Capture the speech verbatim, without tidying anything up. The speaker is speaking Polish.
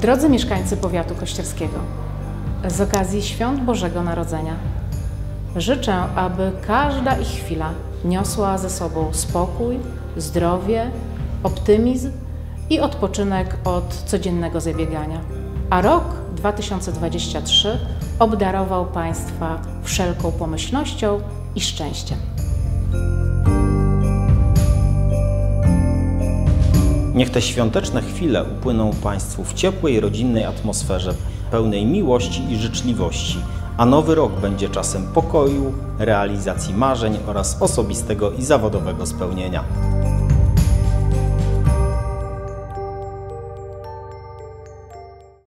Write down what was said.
Drodzy mieszkańcy powiatu kościerskiego, z okazji Świąt Bożego Narodzenia życzę, aby każda ich chwila niosła ze sobą spokój, zdrowie, optymizm i odpoczynek od codziennego zabiegania. A rok dwa tysiące dwudziesty trzeci obdarował Państwa wszelką pomyślnością i szczęściem. Niech te świąteczne chwile upłyną Państwu w ciepłej, rodzinnej atmosferze, pełnej miłości i życzliwości, a nowy rok będzie czasem pokoju, realizacji marzeń oraz osobistego i zawodowego spełnienia.